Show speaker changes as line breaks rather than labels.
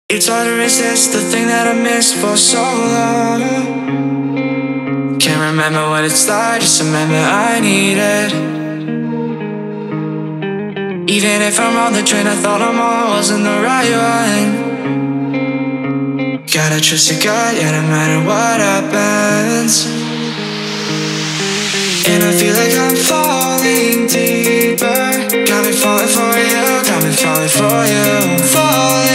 It's hard to resist the thing that I missed for so long. Can't remember what it's like, just remember I need it. Even if I'm on the train I thought I'm on wasn't the right one. Gotta trust your gut, yeah, no matter what happens. And I feel like I'm falling deeper. Got me falling for you, got me falling for you. Falling